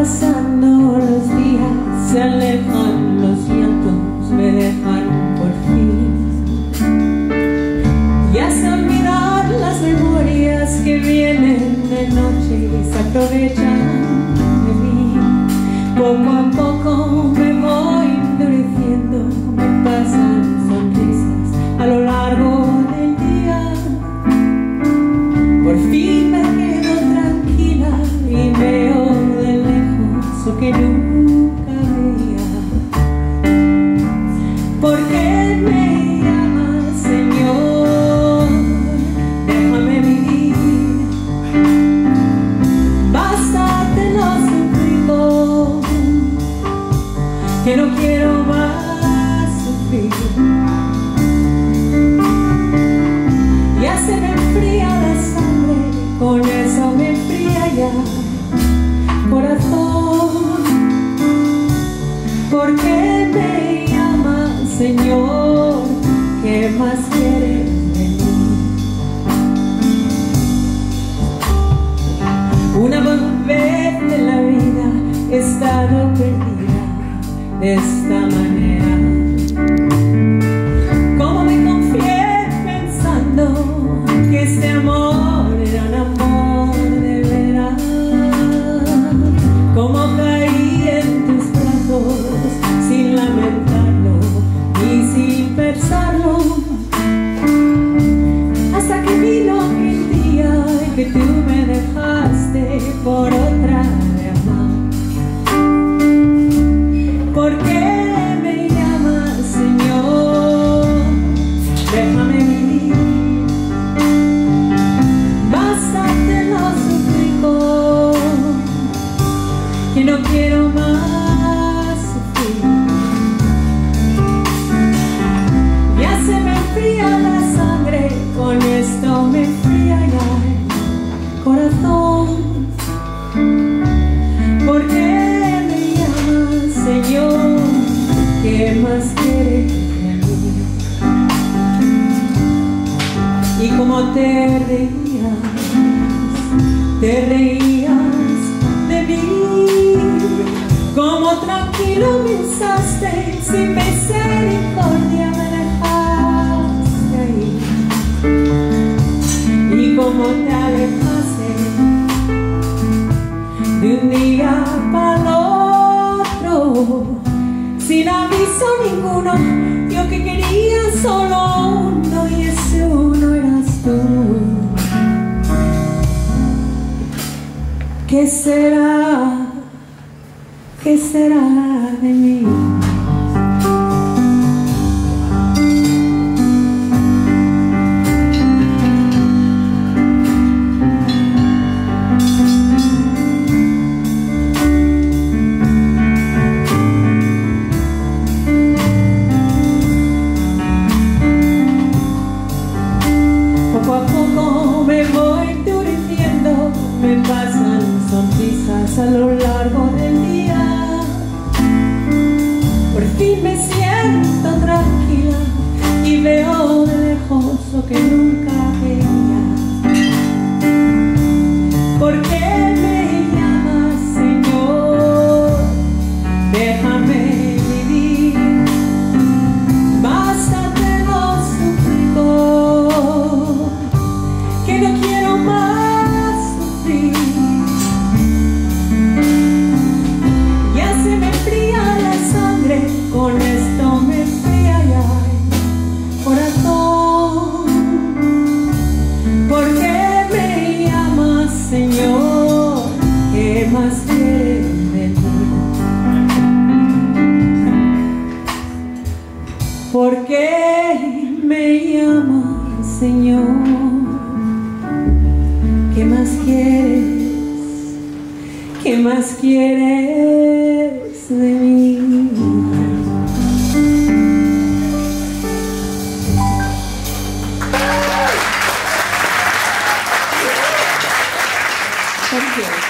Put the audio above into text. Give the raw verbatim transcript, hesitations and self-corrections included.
pasando los días, se alejan los llantos, me dejan por fin. Ya se olvidan las memorias que vienen de noche y se aprovechan de mí. Poco a poco me voy endureciendo, me pasan sonrisas a lo largo del día. Por fin me quedo tranquila y veo de lejos lo que nunca veía. ¿Por qué me llamas, Señor? Déjame vivir. Basta, te lo suplico, que no quiero más sufrir. Ya se me enfría la sangre, con eso me enfría ya, corazón. ¿Por qué me llamas, Señor? ¿Qué más quieres de mí? Una vez en la vida he estado perdida de esta manera. Como me confié pensando que este amor era un amor de veras. Como caí en tus brazos sin lamentarlo y sin pensarlo, hasta que vino aquel día en que tú me dejaste por otra de amar. ¿Por qué me llamas, Señor? Déjame vivir. Basta, te lo suplico, que no quiero más sufrir. Ya se me enfría la sangre, con esto me enfría ya el corazón. ¿Por qué me llamas, Señor? ¿Qué más quieres de mí? Y como te reías, te reías de mí. Como tranquilo me usaste, sin misericordia me dejaste ahí. Y como te alejaste de un día para el otro, sin aviso ninguno, yo que quería solo uno, y ese uno eras tú. ¿Qué será? ¿Qué será de mí? Poco a poco me voy endureciendo, me pasan sonrisas a lo largo del día. Por fin me siento tranquila y veo de lejos lo que nunca veía. ¿Por qué me llamas, Señor? Déjame vivir. Basta, te lo suplico, que no quiero más sufrir. Ya se me enfría la sangre, con esto me enfría ya el corazón. ¿Por qué me llamas, Señor? ¿Qué más quieres de mí? ¿Por qué me llamas, Señor? ¿Qué más quieres? ¿Qué más quieres de mí? Thank you.